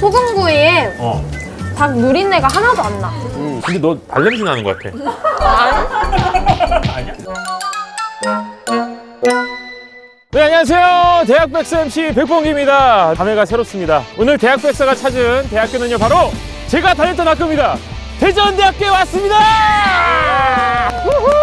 소금구이에 닭 누린내가 하나도 안 나. 근데 너 발냄새 나는 것 같아. 아니야? 네, 안녕하세요. 대학백서 MC 백봉기입니다. 감회가 새롭습니다. 오늘 대학백서가 찾은 대학교는요, 바로 제가 다녔던 학교입니다. 대전대학교에 왔습니다. 우후!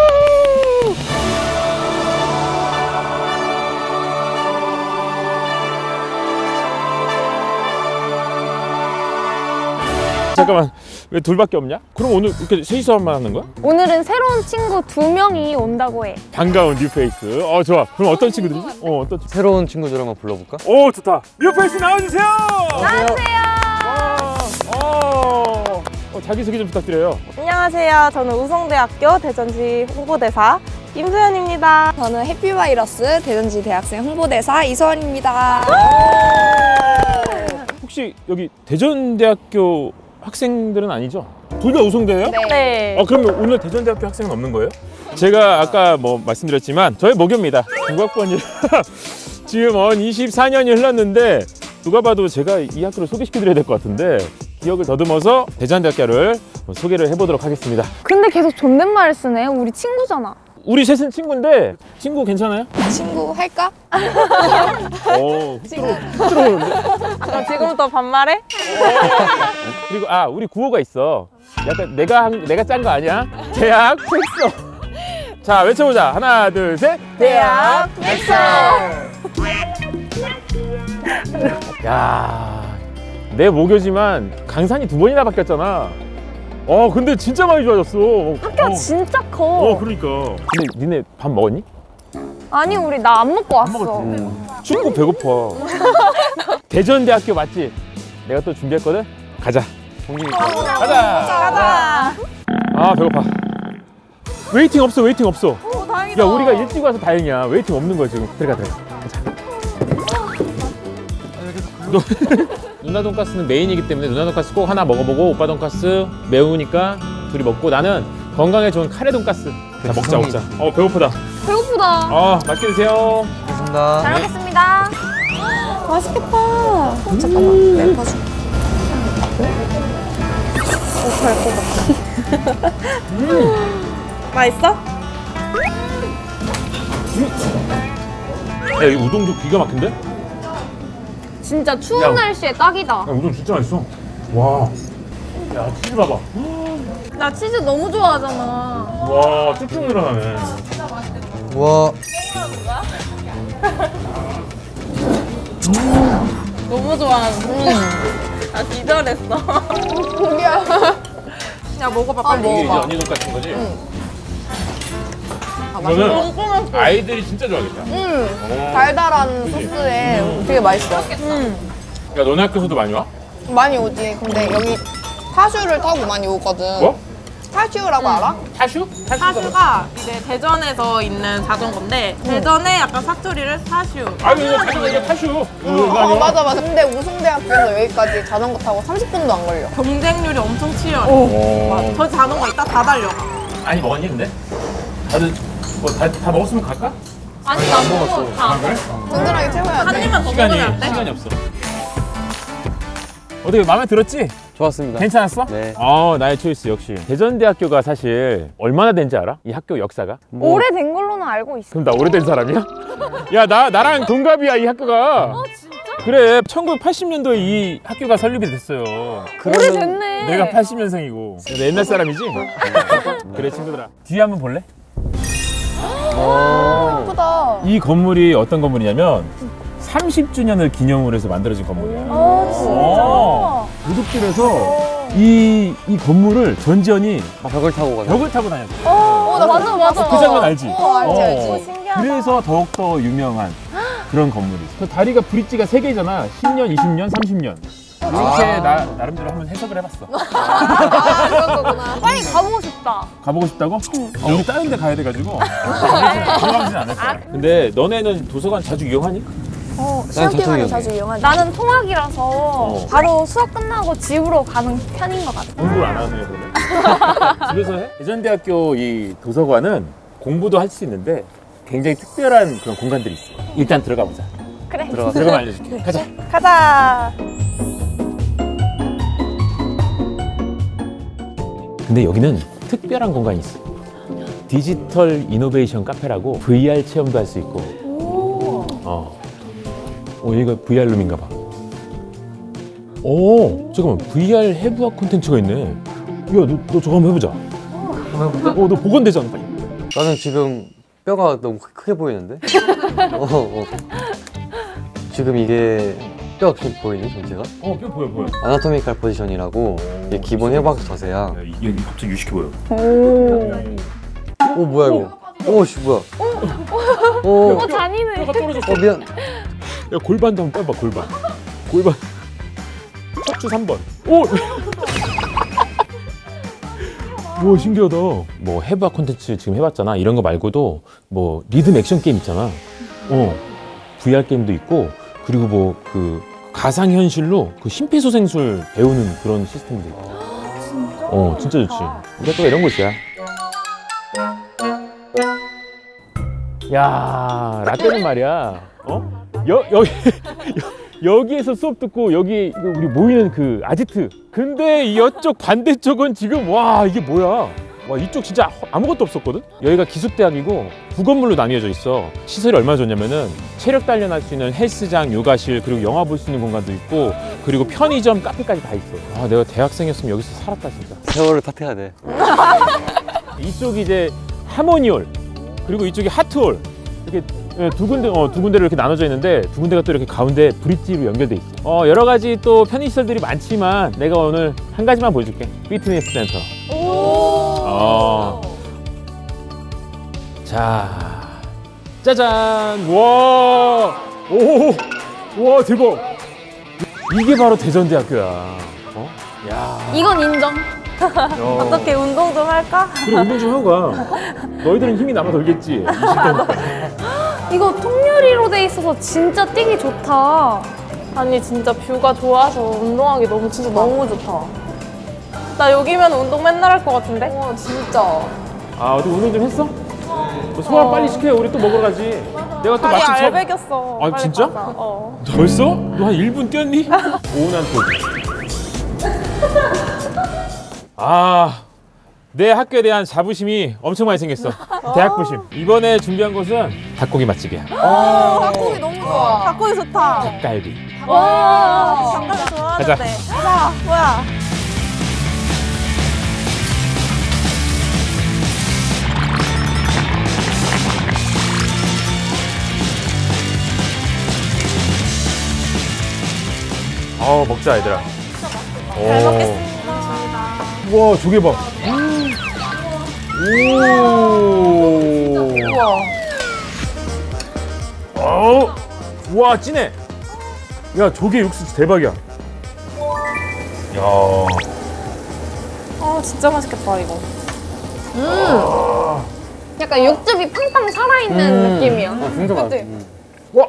잠깐만, 왜 둘밖에 없냐? 그럼 오늘 이렇게 셋이서만 하는 거야? 오늘은 새로운 친구 2명이 온다고 해. 반가운 뉴페이스. 좋아. 그럼 어떤 친구들이지? 어떤 친구? 새로운 친구들 한번 불러볼까? 오, 좋다. 뉴페이스 나와주세요. 안녕하세요. 자기소개 좀 부탁드려요. 안녕하세요. 저는 우성대학교 대전지 홍보대사 임소연입니다. 저는 해피바이러스 대전지 대학생 홍보대사 이서원입니다. 혹시 여기 대전대학교 학생들은 아니죠? 둘 다 우성대예요? 네. 그러면 오늘 대전대학교 학생은 없는 거예요? 제가 아까 말씀드렸지만 저의 모교입니다. 국악번이 지금 24년이 흘렀는데 누가 봐도 제가 이 학교를 소개시켜드려야 될 것 같은데 기억을 더듬어서 대전대학교를 소개를 해보도록 하겠습니다. 근데 계속 존댓말을 쓰네. 우리 친구잖아. 우리 셋은 친구인데 친구 괜찮아요? 친구 할까? 쑥스러우는데? 그럼 지금부터 반말해? 그리고 우리 구호가 있어. 약간 내가 짠 거 아니야? 대학 백서. 자, 외쳐보자. 하나, 둘, 셋. 대학 백서. 야, 내 모교지만 강산이 2번이나 바뀌었잖아. 근데 진짜 많이 좋아졌어. 학교가 진짜 커. 그러니까. 근데 니네 밥 먹었니? 아니, 우리 나 안 먹고 왔어. 춥고 배고파. 대전대학교 맞지? 내가 또 준비했거든? 가자. 가자. 배고파. 웨이팅 없어. 다행이다. 야, 우리가 일찍 와서 다행이야. 웨이팅 없는 거야 지금. 들어가. 가자. 누나 돈가스는 메인이기 때문에 누나 돈가스 꼭 하나 먹어보고, 오빠 돈가스 매우니까 둘이 먹고, 나는 건강에 좋은 카레 돈가스. 자, 먹자. 배고프다. 맛있게 드세요. 알겠습니다. 잘 먹겠습니다. 맛있겠다. 잠깐만, 내 봐줘. 맛있어? 야, 이 우동도 기가 막힌데? 진짜 추운 야, 날씨에 딱이다. 야, 우동 진짜 맛있어. 와. 야, 치즈 봐봐. 나 치즈 너무 좋아하잖아. 와, 쭉쭉 늘어나네. 와. 너무 좋아하는데. 나 기절했어. 야, 먹어봐, 빨리. 이게 이제 언니 돈가스인 거지? 이거는 아이들이 진짜 좋아하겠다. 달달한 그치? 소스에 되게 맛있어. 야, 너네 학교에서도 많이 와? 많이 오지. 근데 여기 타슈를 타고 많이 오거든. 뭐? 타슈라고 알아? 타슈? 타슈가 이제 대전에서 있는 자전거인데 대전에 약간 사투리를 타슈. 이거 자전거 이게 타슈. 맞아. 근데 우성대학교에서 여기까지 자전거 타고 30분도 안 걸려. 경쟁률이 엄청 치열해. 맞아. 저 자전거 이따 다 달려가. 많이 먹었니 근데? 다들 다 먹었으면 갈까? 아니, 나 먹었어. 그래? 든든하게 채워야 한 돼. 입만 더 먹으면 안 돼? 시간이 없어. 어떻게 마음에 들었지? 좋았습니다. 괜찮았어? 네. 나의 초이스 역시. 대전대학교가 사실 얼마나 된지 알아? 이 학교 역사가? 오래된 걸로는 알고 있어. 그럼 나 오래된 사람이야? 야, 나랑 동갑이야, 이 학교가. 진짜? 그래, 1980년도에 이 학교가 설립이 됐어요. 오래됐네. 내가 80년생이고. 옛날 사람이지? 그래, 친구들아. 뒤에 한번 볼래? 예쁘다. 이 건물이 어떤 건물이냐면 30주년을 기념으로 해서 만들어진 건물이야. 도둑들에서 이 건물을 전지현이 벽을 타고 가자. 벽을 타고 다녔어. 나 맞아. 그 장면 알지? 알지. 신기하다. 그래서 더욱더 유명한 그런 건물이지. 그 다리가 브릿지가 3개잖아. 10년, 20년, 30년. 이렇게 나름대로 한번 해석을 해봤어. 그런 거구나. 빨리 가보고 싶다. 가보고 싶다고? 우리 다른 데 가야 돼가지고 들어가진 않았어. 근데 너네는 도서관 자주 이용하니? 시험 전통이었네. 때문에 자주 이용하지. 나는 통학이라서 바로 수업 끝나고 집으로 가는 편인 것 같아. 공부를 안 하네요, 그러면? 집에서 해? 대전대학교 이 도서관은 공부도 할 수 있는데 굉장히 특별한 그런 공간들이 있어. 일단 들어가 보자. 그래. 들어가면 알려줄게. 가자. 가자. 근데 여기는 특별한 공간이 있어. 디지털 이노베이션 카페라고 VR 체험도 할 수 있고. 여기가 VR 룸인가 봐. 잠깐만, VR 해부학 콘텐츠가 있네. 야, 너 저거 한번 해보자. 너 복원되잖아, 빨리. 나는 지금 뼈가 너무 크게 보이는데? 지금 이게 뼈 없이 보이니, 전체가? 뼈 보여. 아나토미칼 포지션이라고 이게 기본 해부학 자세야. 이게 갑자기 유식해 보여. 오, 뭐야 이거? 씨, 뭐야? 잔인해. 뼈가 떨어졌어. 미안. 야, 골반도 한번 빼봐, 골반. 척추 3번. 오, 신기하다. 뭐 해부학 콘텐츠 지금 해봤잖아. 이런 거 말고도 뭐 리듬 액션 게임 있잖아. VR 게임도 있고, 그리고 뭐 그 가상현실로 그 심폐소생술 배우는 그런 시스템도 있고. 진짜 좋지. 우리가 또 이런 곳이야. 야, 라떼는 말이야. 여기에서 수업 듣고 여기 우리 모이는 그 아지트. 근데 이쪽 반대쪽은 지금 와, 이게 뭐야? 와, 이쪽 진짜 아무것도 없었거든? 여기가 기숙대학이고 두 건물로 나뉘어져 있어. 시설이 얼마나 좋냐면은 체력 단련할 수 있는 헬스장, 요가실, 그리고 영화 볼 수 있는 공간도 있고, 그리고 편의점, 카페까지 다 있어. 내가 대학생이었으면 여기서 살았다 진짜. 세월을 탓해야 돼. 이쪽이 이제 하모니홀, 그리고 이쪽이 하트홀. 이렇게 두 군데로 이렇게 나눠져 있는데, 두 군데가 또 이렇게 가운데 브릿지로 연결돼 있어. 여러 가지 또 편의시설들이 많지만 내가 오늘 한 가지만 보여줄게. 피트니스 센터. 자, 짜잔. 와, 대박. 이게 바로 대전대학교야. 이건 인정. 어떻게 운동 좀 할까? 그래, 운동 좀 하고 가. 너희들은 힘이 남아 돌겠지. 20대니까. 이거 통유리로 돼 있어서 진짜 뛰기 좋다. 아니 진짜 뷰가 좋아서 운동하기 진짜 너무 좋다. 나 여기면 운동 맨날 할 것 같은데? 진짜. 어디 운동 좀 했어? 소화 빨리 시켜. 우리 또 먹으러 가지. 내가 또 다리 마침 알배겼어. 빨리 진짜? 가자. 벌써? 너 한 1분 뛰었니? 오운한 톡. 내 학교에 대한 자부심이 엄청 많이 생겼어. 대학 부심. 이번에 준비한 곳은 닭고기 맛집이야. 닭고기 너무 좋아. 닭고기 좋다. 닭갈비. 닭갈비 좋아하는데. 가자. 가자. 뭐야? 먹자, 얘들아. 잘 먹겠습니다. 우와, 조개 봐. 우와, 진해. 야, 조개 육수 대박이야. 야. 진짜 맛있겠다 이거. 약간 육즙이 팡팡 살아있는 느낌이야. 진짜 맛있어. 와.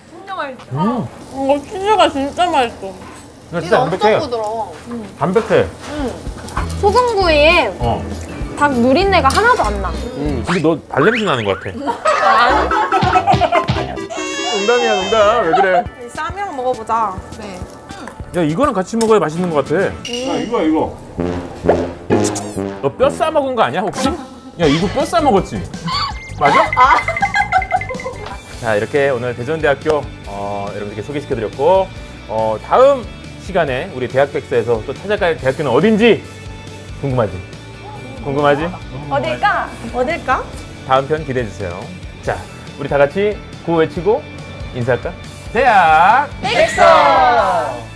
치즈가 진짜 맛있어. 야, 진짜 담백해. 엄청 부드러워. 담백해. 소금구이에 닭 누린내가 하나도 안 나. 근데 너 발냄새 나는 것 같아. 농담이야, 농담. 왜 그래? 쌈이랑 먹어보자. 네. 야, 이거랑 같이 먹어야 맛있는 것 같아. 야, 이거. 너 뼈 싸 먹은 거 아니야, 혹시? 야, 이거 뼈 싸 먹었지? 맞아? 자, 이렇게 오늘 대전대학교 여러분들께 소개시켜드렸고, 다음 시간에 우리 대학백서에서 또 찾아갈 대학교는 어딘지 궁금하지? 어딜까? 다음 편 기대해주세요. 자, 우리 다 같이 구호 외치고 인사할까? 대학 백서!